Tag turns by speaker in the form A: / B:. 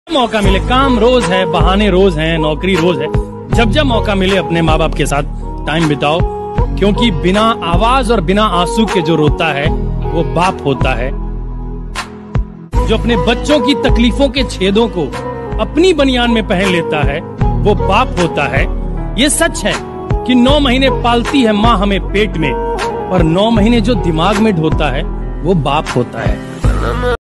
A: मौका मिले, काम रोज है, बहाने रोज हैं, नौकरी रोज है, जब जब मौका मिले अपने माँ बाप के साथ टाइम बिताओ, क्योंकि बिना आवाज और बिना आंसू के जो रोता है वो बाप होता है। जो अपने बच्चों की तकलीफों के छेदों को अपनी बनियान में पहन लेता है वो बाप होता है। ये सच है कि 9 महीने पालती है माँ हमें पेट में, और 9 महीने जो दिमाग में ढोता है वो बाप होता है।